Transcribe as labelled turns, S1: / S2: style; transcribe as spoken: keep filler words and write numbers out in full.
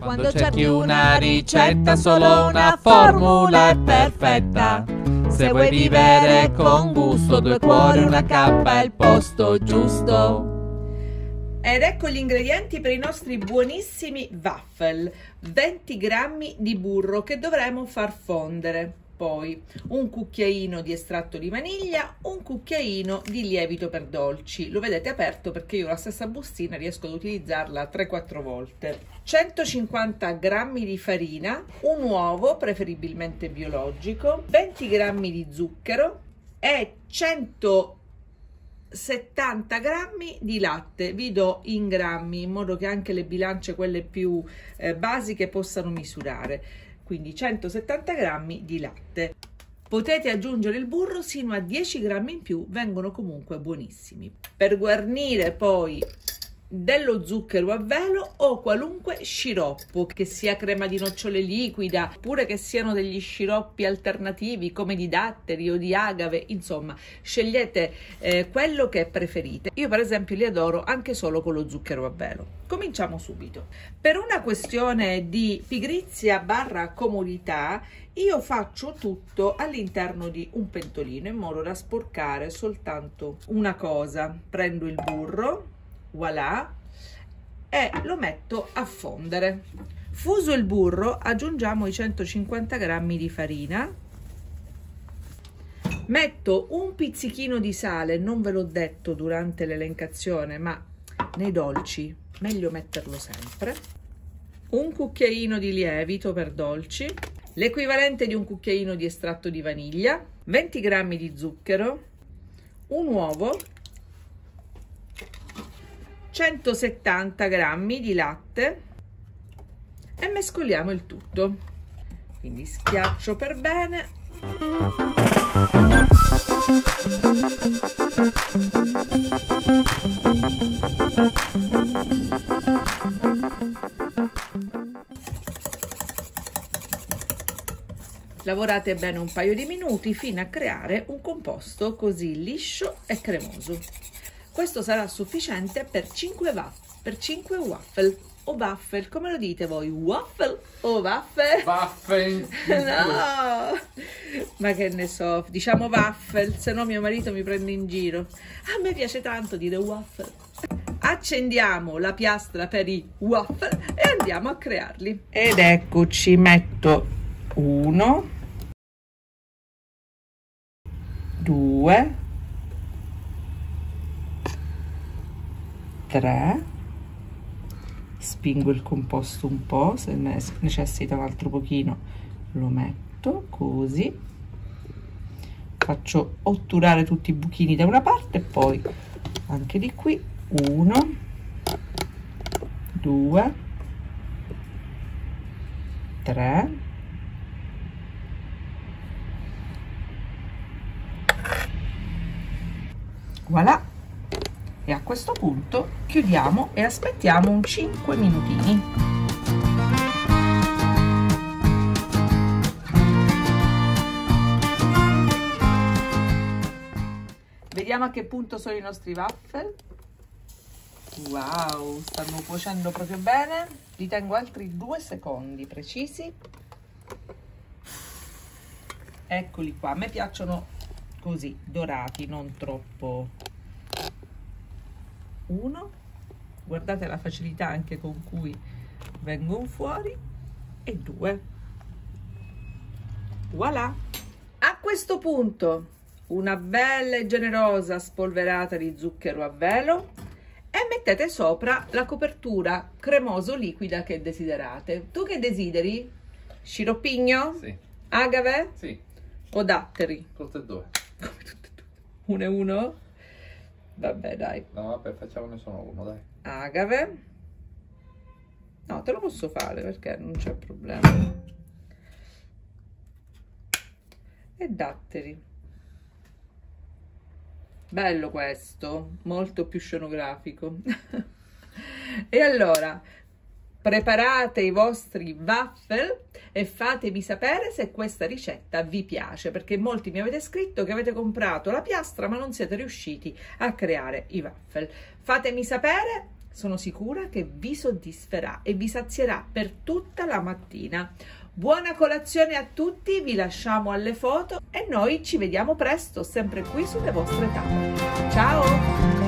S1: Quando cerchi una ricetta, solo una formula è perfetta. Se vuoi vivere con gusto, due cuori, una cappa è il posto giusto.
S2: Ed ecco gli ingredienti per i nostri buonissimi waffle. venti grammi di burro che dovremo far fondere. Poi un cucchiaino di estratto di vaniglia, un cucchiaino di lievito per dolci. Lo vedete aperto perché io la stessa bustina riesco ad utilizzarla tre quattro volte. centocinquanta grammi di farina, un uovo preferibilmente biologico, venti grammi di zucchero e centosettanta grammi di latte. Vi do in grammi in modo che anche le bilance, quelle più eh, basiche, possano misurare. Quindi centosettanta grammi di latte. Potete aggiungere il burro sino a dieci grammi in più, vengono comunque buonissimi. Per guarnire poi dello zucchero a velo o qualunque sciroppo, che sia crema di nocciole liquida oppure che siano degli sciroppi alternativi come di datteri o di agave, insomma scegliete eh, quello che preferite. Io per esempio li adoro anche solo con lo zucchero a velo. Cominciamo subito. Per una questione di pigrizia barra comodità io faccio tutto all'interno di un pentolino in modo da sporcare soltanto una cosa. Prendo il burro, voilà, e lo metto a fondere. Fuso il burro, aggiungiamo i centocinquanta grammi di farina, metto un pizzichino di sale, non ve l'ho detto durante l'elencazione, ma nei dolci meglio metterlo sempre, un cucchiaino di lievito per dolci, l'equivalente di un cucchiaino di estratto di vaniglia, venti grammi di zucchero, un uovo, centosettanta grammi di latte e mescoliamo il tutto. Quindi schiaccio per bene. Lavorate bene un paio di minuti fino a creare un composto così liscio e cremoso. Questo sarà sufficiente per cinque waffle, per cinque waffle o waffle, come lo dite voi? Waffle o waffle?
S3: Waffle!
S2: No! Ma che ne so, diciamo waffle, se no mio marito mi prende in giro. A me piace tanto dire waffle. Accendiamo la piastra per i waffle e andiamo a crearli. Ed eccoci, metto uno, due, tre, spingo il composto un po', se necessita un altro pochino lo metto così, faccio otturare tutti i buchini da una parte e poi anche di qui uno, due, tre, voilà. E a questo punto chiudiamo e aspettiamo un cinque minutini. Vediamo a che punto sono i nostri waffle. Wow, stanno cuocendo proprio bene. Li tengo altri due secondi precisi. Eccoli qua, a me piacciono così, dorati, non troppo. Uno, guardate la facilità anche con cui vengono fuori, e due, voilà. A questo punto una bella e generosa spolverata di zucchero a velo e mettete sopra la copertura cremoso liquida che desiderate. Tu che desideri? Sciroppigno?
S3: Sì.
S2: Agave?
S3: Sì.
S2: O datteri?
S3: Tutte e due.
S2: Come tutte e due? Uno e uno? Vabbè, dai.
S3: No, vabbè, facciamone solo uno, dai.
S2: Agave. No, te lo posso fare perché non c'è problema. E datteri. Bello questo, molto più scenografico. E allora, preparate i vostri waffle e fatemi sapere se questa ricetta vi piace, perché molti mi avete scritto che avete comprato la piastra ma non siete riusciti a creare i waffle. Fatemi sapere sono sicura che vi soddisferà e vi sazierà per tutta la mattina. Buona colazione a tutti, vi lasciamo alle foto e noi ci vediamo presto, sempre qui sulle vostre tavole. Ciao!